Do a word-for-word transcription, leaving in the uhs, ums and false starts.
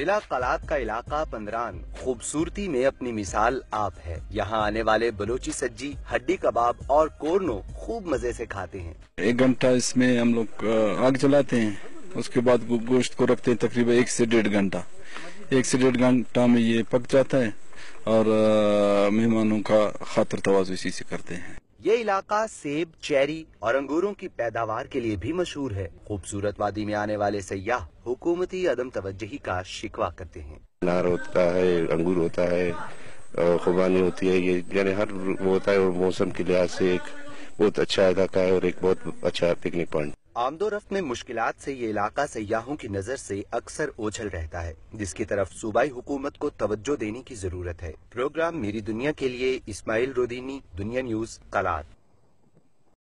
ضلع قلات کا علاقہ پندران خوبصورتی میں اپنی مثال آپ ہے۔ یہاں آنے والے بلوچی سجی، ہڈی کباب اور کورنو خوب مزے سے کھاتے ہیں۔ ایک گھنٹہ اس میں ہم لوگ آگ جلاتے ہیں، اس کے بعد گوشت کو رکھتے ہیں تقریباً ایک سے ڈیڑھ گھنٹہ ایک سے ڈیڑھ گھنٹہ میں یہ پک جاتا ہے اور مہمانوں کا خاطر تواضع اسی سے کرتے ہیں۔ یہ علاقہ سیب، چیری اور انگوروں کی پیداوار کے لیے بھی مشہور ہے۔ خوبصورت وادی میں آنے والے سیاح حکومتی عدم توجہی کا شکوہ کرتے ہیں۔ انار ہوتا ہے، انگور ہوتا ہے، خوبانی ہوتی ہے، یہ یعنی ہر وہ ہوتا ہے، اور موسم کے لحاظ سے ایک بہت اچھا علاقہ ہے اور ایک بہت اچھا پکنک پوائنٹ۔ آمد و رفت میں مشکلات سے یہ علاقہ سیاحوں کی نظر سے اکثر اوجھل رہتا ہے، جس کی طرف صوبائی حکومت کو توجہ دینے کی ضرورت ہے۔ پروگرام میری دنیا کے لیے اسماعیل رودینی، دنیا نیوز، قلات۔